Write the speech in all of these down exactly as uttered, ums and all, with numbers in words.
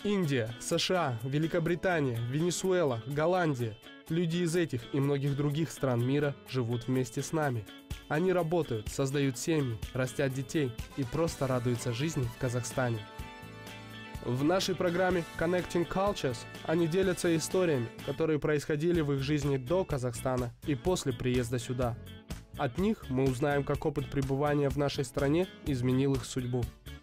Индия, США, Великобритания, Венесуэла, Голландия. Люди из этих и многих других стран мира живут вместе с нами. Они работают, создают семьи, растят детей и просто радуются жизни в Казахстане. В нашей программе Connecting Cultures они делятся историями, которые происходили в их жизни до Казахстана и после приезда сюда. От них мы узнаем, как опыт пребывания в нашей стране изменил их судьбу.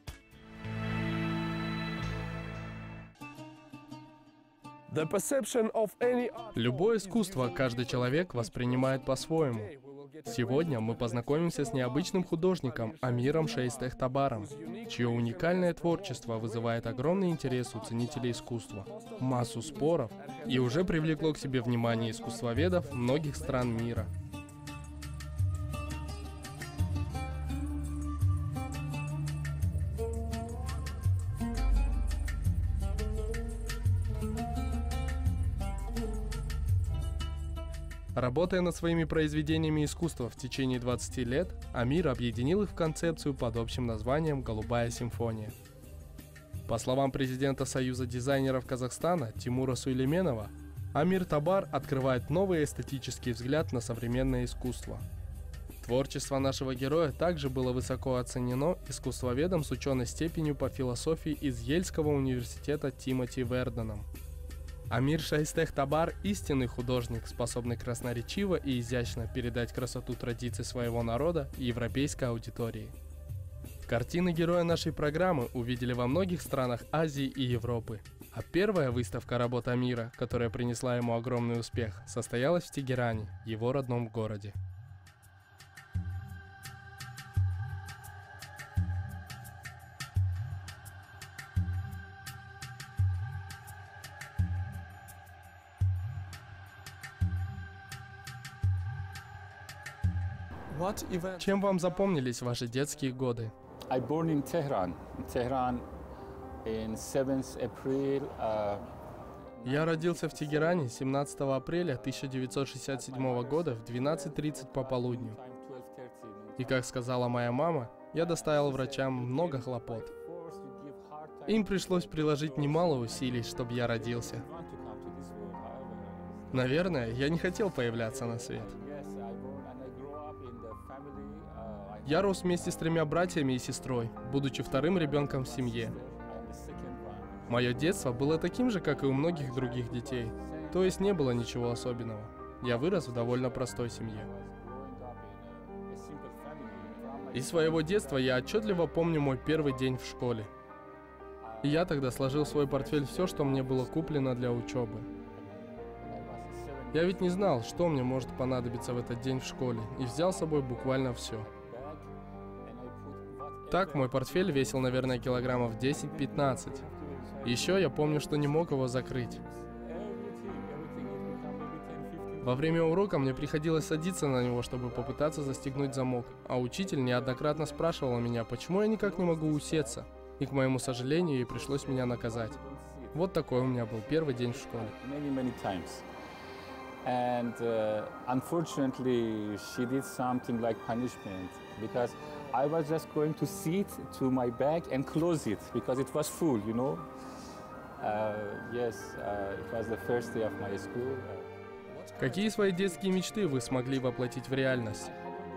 Любое искусство каждый человек воспринимает по-своему. Сегодня мы познакомимся с необычным художником Амиром Шейстехтабаром, чье уникальное творчество вызывает огромный интерес у ценителей искусства, массу споров и уже привлекло к себе внимание искусствоведов многих стран мира. Работая над своими произведениями искусства в течение двадцати лет, Амир объединил их в концепцию под общим названием «Голубая симфония». По словам президента Союза дизайнеров Казахстана Тимура Суйлеменова, Амир Табар открывает новый эстетический взгляд на современное искусство. Творчество нашего героя также было высоко оценено искусствоведом с ученой степенью по философии из Ельского университета Тимоти Верденом. Амир Шейстехтабар – истинный художник, способный красноречиво и изящно передать красоту традиций своего народа и европейской аудитории. Картины героя нашей программы увидели во многих странах Азии и Европы, а первая выставка работ Амира, которая принесла ему огромный успех, состоялась в Тегеране, его родном городе. Чем вам запомнились ваши детские годы? I born in Tehran. Tehran in seventh April. Uh... Я родился в Тегеране семнадцатого апреля тысяча девятьсот шестьдесят седьмого года в двенадцать тридцать по полудню. И как сказала моя мама, я доставил врачам много хлопот. Им пришлось приложить немало усилий, чтобы я родился. Наверное, я не хотел появляться на свет. Я рос вместе с тремя братьями и сестрой, будучи вторым ребенком в семье. Мое детство было таким же, как и у многих других детей, то есть не было ничего особенного. Я вырос в довольно простой семье. Из своего детства я отчетливо помню мой первый день в школе. И я тогда сложил в свой портфель все, что мне было куплено для учебы. Я ведь не знал, что мне может понадобиться в этот день в школе, и взял с собой буквально все. Так, мой портфель весил, наверное, килограммов десять-пятнадцать. Еще я помню, что не мог его закрыть. Во время урока мне приходилось садиться на него, чтобы попытаться застегнуть замок, а учитель неоднократно спрашивал меня, почему я никак не могу усесться, и, к моему сожалению, ей пришлось меня наказать. Вот такой у меня был первый день в школе. And uh, unfortunately, she did something like punishment because I was just going to sit to my bag and close it because it was full, you know. Uh, yes, uh, it was the first day of my school. Какие свои детские мечты вы смогли воплотить в реальность?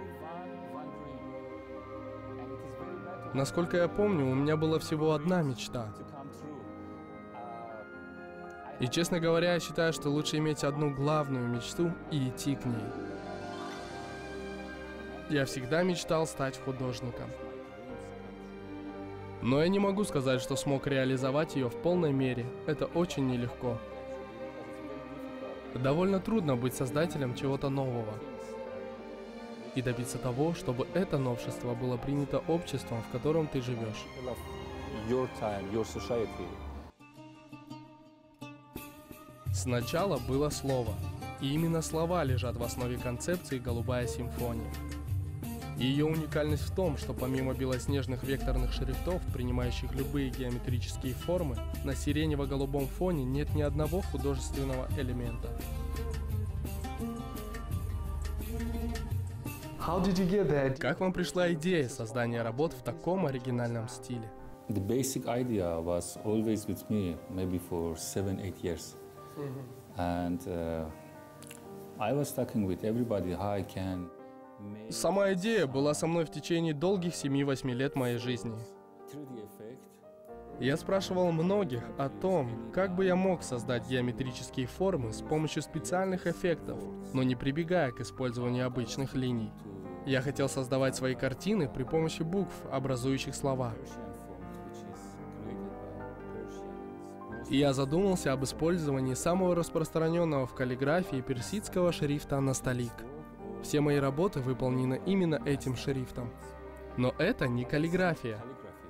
Насколько я помню, у меня была всего одна мечта. И, честно говоря, я считаю, что лучше иметь одну главную мечту и идти к ней. Я всегда мечтал стать художником. Но я не могу сказать, что смог реализовать ее в полной мере. Это очень нелегко. Довольно трудно быть создателем чего-то нового. И добиться того, чтобы это новшество было принято обществом, в котором ты живешь. Сначала было слово, и именно слова лежат в основе концепции «Голубая симфония». И ее уникальность в том, что помимо белоснежных векторных шрифтов, принимающих любые геометрические формы, на сиренево-голубом фоне нет ни одного художественного элемента. Как вам пришла идея создания работ в таком оригинальном стиле? the basic idea was always with me, maybe for seven, eight years. Mm-hmm. And uh, I was talking with everybody how I can make... Сама идея была со мной в течение долгих семи-восьми лет моей жизни. Я спрашивал многих о том, как бы я мог создать геометрические формы с помощью специальных эффектов, но не прибегая к использованию обычных линий. Я хотел создавать свои картины при помощи букв, образующих слова. И я задумался об использовании самого распространенного в каллиграфии персидского шрифта насталик. Все мои работы выполнены именно этим шрифтом. Но это не каллиграфия.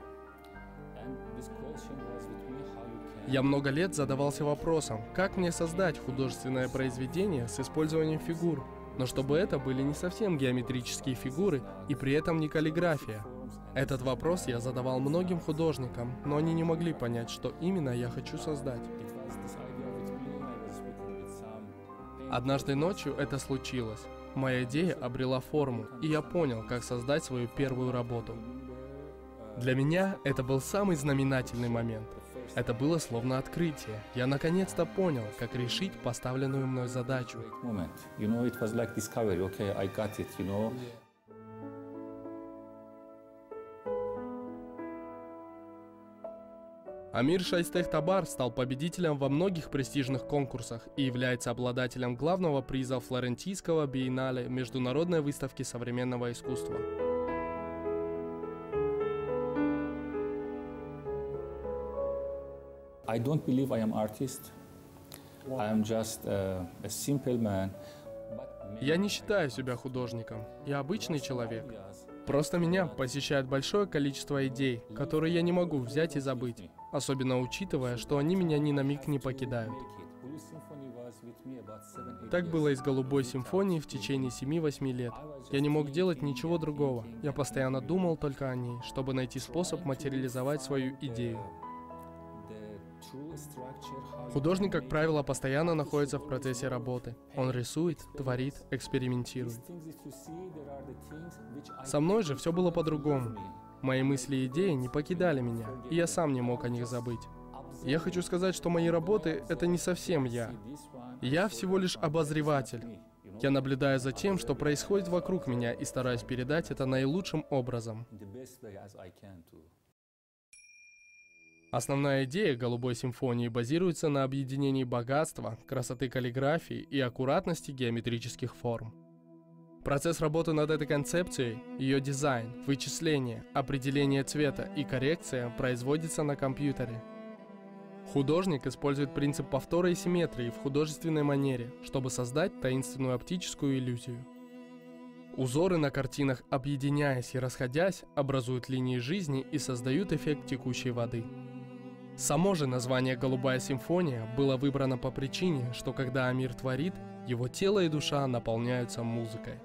Я много лет задавался вопросом, как мне создать художественное произведение с использованием фигур, но чтобы это были не совсем геометрические фигуры и при этом не каллиграфия. Этот вопрос я задавал многим художникам, но они не могли понять, что именно я хочу создать. Однажды ночью это случилось. Моя идея обрела форму, и я понял, как создать свою первую работу. Для меня это был самый знаменательный момент. Это было словно открытие. Я наконец-то понял, как решить поставленную мной задачу. Амир Шайстех Табар стал победителем во многих престижных конкурсах и является обладателем главного приза Флорентийского биеннале Международной выставки современного искусства. I don't believe I am artist. I am just a, a simple man. Я не считаю себя художником. Я обычный человек. Просто меня посещает большое количество идей, которые я не могу взять и забыть, особенно учитывая, что они меня ни на миг не покидают. Так было и с «Голубой симфонией» в течение семи-восьми лет. Я не мог делать ничего другого. Я постоянно думал только о ней, чтобы найти способ материализовать свою идею. Художник, как правило, постоянно находится в процессе работы. Он рисует, творит, экспериментирует. Со мной же все было по-другому. Мои мысли и идеи не покидали меня, и я сам не мог о них забыть. Я хочу сказать, что мои работы — это не совсем я. Я всего лишь обозреватель. Я наблюдаю за тем, что происходит вокруг меня, и стараюсь передать это наилучшим образом. Основная идея «Голубой симфонии» базируется на объединении богатства, красоты каллиграфии и аккуратности геометрических форм. Процесс работы над этой концепцией, ее дизайн, вычисление, определение цвета и коррекция производится на компьютере. Художник использует принцип повтора и симметрии в художественной манере, чтобы создать таинственную оптическую иллюзию. Узоры на картинах, объединяясь и расходясь, образуют линии жизни и создают эффект текущей воды. Само же название «Голубая симфония» было выбрано по причине, что когда Амир творит, его тело и душа наполняются музыкой.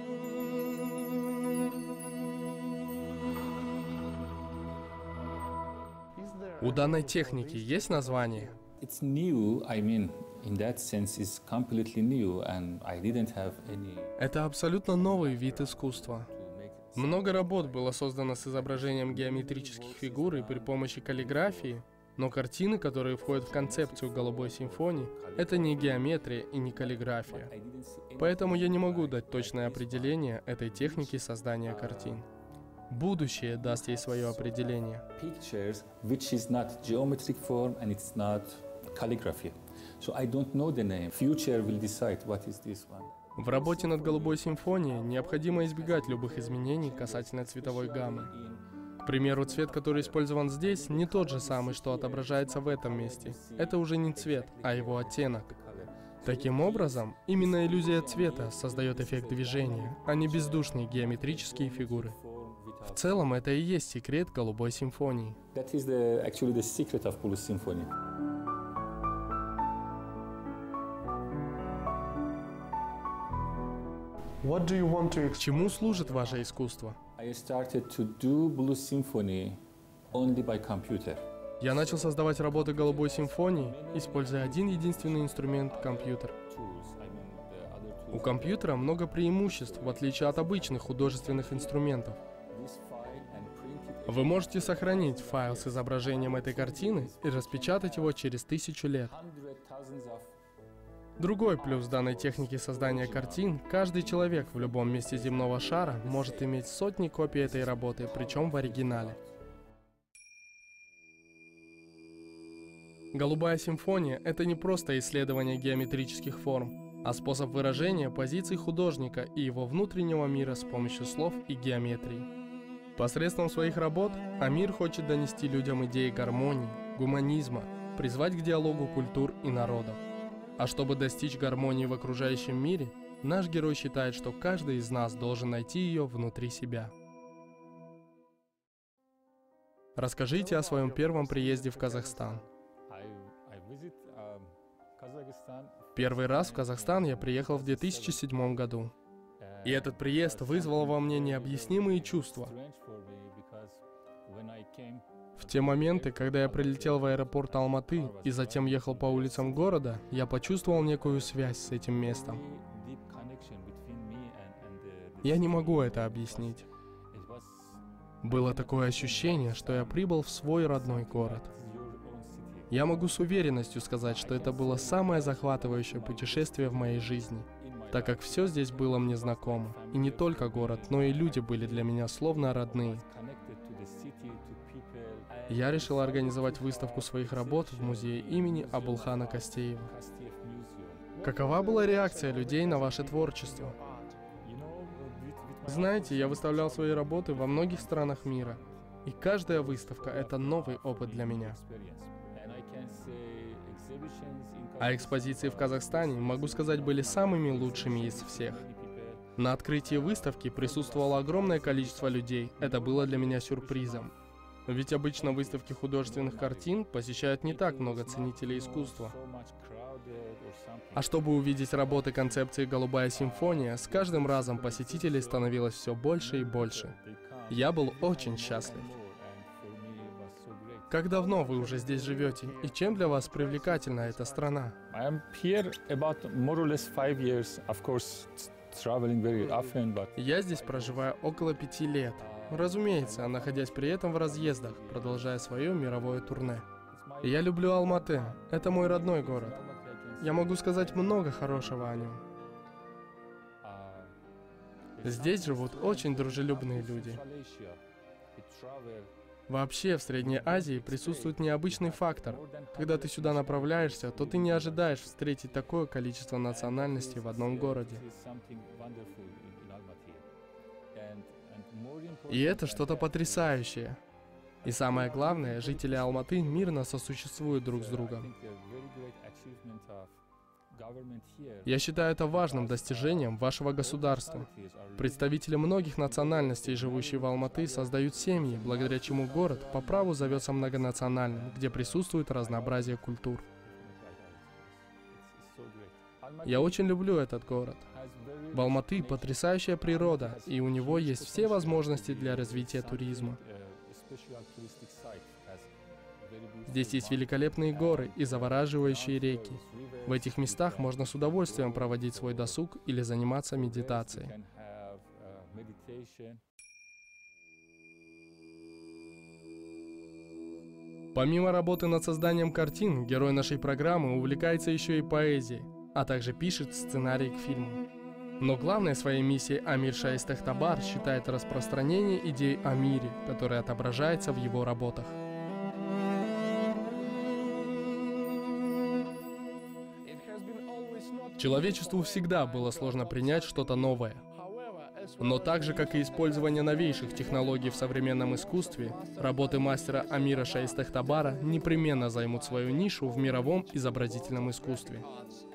У данной техники есть название? It's new, I mean, in that sense, it's completely new, and I didn't have any... Это абсолютно новый вид искусства. Много работ было создано с изображением геометрических фигур и при помощи каллиграфии, но картины, которые входят в концепцию «Голубой симфонии», это не геометрия и не каллиграфия. Поэтому я не могу дать точное определение этой техники создания картин. Будущее даст ей свое определение. Pictures, which is not geometric form and it's not calligraphy. So I don't know the name. Future will decide what is this one. В работе над «Голубой симфонией» необходимо избегать любых изменений касательно цветовой гаммы. К примеру, цвет, который использован здесь, не тот же самый, что отображается в этом месте. Это уже не цвет, а его оттенок. Таким образом, именно иллюзия цвета создает эффект движения, а не бездушные геометрические фигуры. В целом, это и есть секрет «Голубой симфонии». That is the, actually the secret of Blue Symphony. What do you want to... К чему служит ваше искусство? I started to do Blue Symphony only by computer. Я начал создавать работы «Голубой симфонии», используя один единственный инструмент — компьютер. У компьютера много преимуществ, в отличие от обычных художественных инструментов. Вы можете сохранить файл с изображением этой картины и распечатать его через тысячу лет. Другой плюс данной техники создания картин – каждый человек в любом месте земного шара может иметь сотни копий этой работы, причем в оригинале. «Голубая симфония» — это не просто исследование геометрических форм, а способ выражения позиций художника и его внутреннего мира с помощью слов и геометрии. Посредством своих работ Амир хочет донести людям идеи гармонии, гуманизма, призвать к диалогу культур и народов. А чтобы достичь гармонии в окружающем мире, наш герой считает, что каждый из нас должен найти ее внутри себя. Расскажите о своем первом приезде в Казахстан. Первый раз в Казахстан я приехал в две тысячи седьмом году. И этот приезд вызвал во мне необъяснимые чувства. В те моменты, когда я прилетел в аэропорт Алматы и затем ехал по улицам города, я почувствовал некую связь с этим местом. Я не могу это объяснить. Было такое ощущение, что я прибыл в свой родной город. Я могу с уверенностью сказать, что это было самое захватывающее путешествие в моей жизни, так как все здесь было мне знакомо. И не только город, но и люди были для меня словно родные. Я решил организовать выставку своих работ в музее имени Абулхана Кастеева. Какова была реакция людей на ваше творчество? Знаете, я выставлял свои работы во многих странах мира, и каждая выставка — это новый опыт для меня. А экспозиции в Казахстане, могу сказать, были самыми лучшими из всех. На открытии выставки присутствовало огромное количество людей. Это было для меня сюрпризом. Ведь обычно выставки художественных картин посещают не так много ценителей искусства. А чтобы увидеть работы концепции «Голубая симфония», с каждым разом посетителей становилось все больше и больше. Я был очень счастлив. Как давно вы уже здесь живете, и чем для вас привлекательна эта страна? Я здесь проживаю около пяти лет. Разумеется, находясь при этом в разъездах, продолжая свое мировое турне. Я люблю Алматы. Это мой родной город. Я могу сказать много хорошего о нем. Здесь живут очень дружелюбные люди. Вообще, в Средней Азии присутствует необычный фактор. Когда ты сюда направляешься, то ты не ожидаешь встретить такое количество национальностей в одном городе. И это что-то потрясающее. И самое главное, жители Алматы мирно сосуществуют друг с другом. Я считаю это важным достижением вашего государства. Представители многих национальностей, живущие в Алматы, создают семьи, благодаря чему город по праву зовется многонациональным, где присутствует разнообразие культур. Я очень люблю этот город. В Алматы потрясающая природа, и у него есть все возможности для развития туризма. Здесь есть великолепные горы и завораживающие реки. В этих местах можно с удовольствием проводить свой досуг или заниматься медитацией. Помимо работы над созданием картин, герой нашей программы увлекается еще и поэзией, а также пишет сценарий к фильму. Но главной своей миссией Амир Шаистехтабар считает распространение идей о мире, которое отображается в его работах. Человечеству всегда было сложно принять что-то новое. Но так же, как и использование новейших технологий в современном искусстве, работы мастера Амира Шаистехтабара непременно займут свою нишу в мировом изобразительном искусстве.